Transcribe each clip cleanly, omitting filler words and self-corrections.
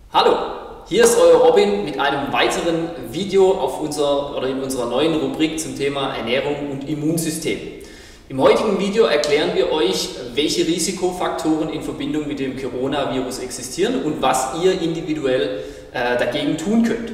Hallo, hier ist euer Robin mit einem weiteren Video in unserer neuen Rubrik zum Thema Ernährung und Immunsystem. Im heutigen Video erklären wir euch, welche Risikofaktoren in Verbindung mit dem Coronavirus existieren und was ihr individuell dagegen tun könnt.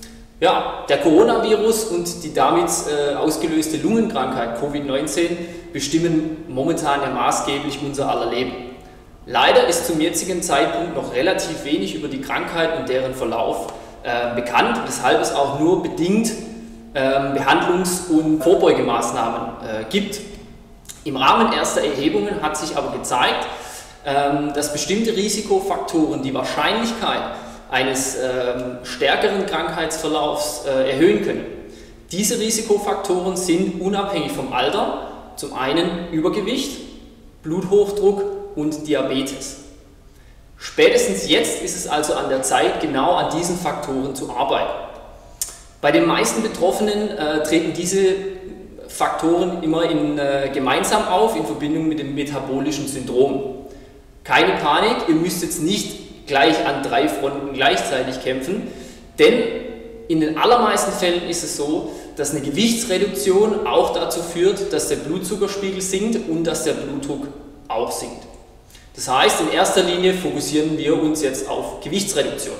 Ja, der Coronavirus und die damit ausgelöste Lungenkrankheit Covid-19 bestimmen momentan ja maßgeblich unser aller Leben. Leider ist zum jetzigen Zeitpunkt noch relativ wenig über die Krankheit und deren Verlauf bekannt, weshalb es auch nur bedingt Behandlungs- und Vorbeugemaßnahmen gibt. Im Rahmen erster Erhebungen hat sich aber gezeigt, dass bestimmte Risikofaktoren die Wahrscheinlichkeit eines stärkeren Krankheitsverlaufs erhöhen können. Diese Risikofaktoren sind unabhängig vom Alter, zum einen Übergewicht, Bluthochdruck und Diabetes. Spätestens jetzt ist es also an der Zeit, genau an diesen Faktoren zu arbeiten. Bei den meisten Betroffenen treten diese Faktoren immer gemeinsam auf in Verbindung mit dem metabolischen Syndrom. Keine Panik, ihr müsst jetzt nicht gleich an 3 Fronten gleichzeitig kämpfen, denn in den allermeisten Fällen ist es so, dass eine Gewichtsreduktion auch dazu führt, dass der Blutzuckerspiegel sinkt und dass der Blutdruck auch sinkt. Das heißt, in erster Linie fokussieren wir uns jetzt auf Gewichtsreduktion.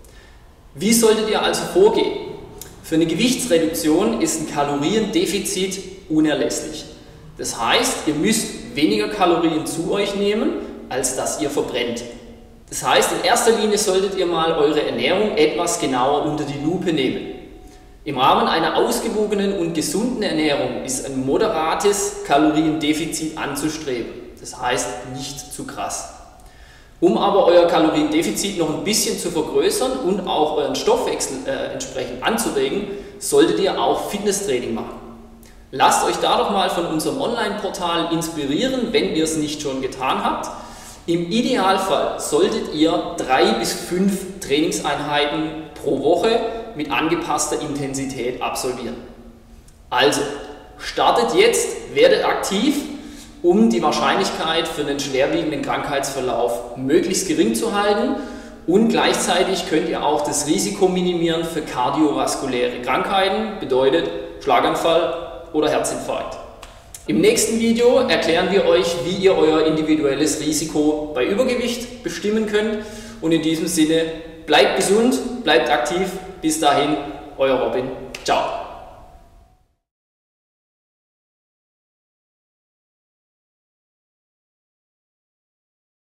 Wie solltet ihr also vorgehen? Für eine Gewichtsreduktion ist ein Kaloriendefizit unerlässlich. Das heißt, ihr müsst weniger Kalorien zu euch nehmen, als dass ihr verbrennt. Das heißt, in erster Linie solltet ihr mal eure Ernährung etwas genauer unter die Lupe nehmen. Im Rahmen einer ausgewogenen und gesunden Ernährung ist ein moderates Kaloriendefizit anzustreben. Das heißt, nicht zu krass. Um aber euer Kaloriendefizit noch ein bisschen zu vergrößern und auch euren Stoffwechsel entsprechend anzuregen, solltet ihr auch Fitnesstraining machen. Lasst euch da doch mal von unserem Online-Portal inspirieren, wenn ihr es nicht schon getan habt. Im Idealfall solltet ihr 3 bis 5 Trainingseinheiten pro Woche mit angepasster Intensität absolvieren. Also, startet jetzt, werdet aktiv, um die Wahrscheinlichkeit für einen schwerwiegenden Krankheitsverlauf möglichst gering zu halten, und gleichzeitig könnt ihr auch das Risiko minimieren für kardiovaskuläre Krankheiten, bedeutet Schlaganfall oder Herzinfarkt. Im nächsten Video erklären wir euch, wie ihr euer individuelles Risiko bei Übergewicht bestimmen könnt, und in diesem Sinne bleibt gesund, bleibt aktiv, bis dahin, euer Robin, ciao.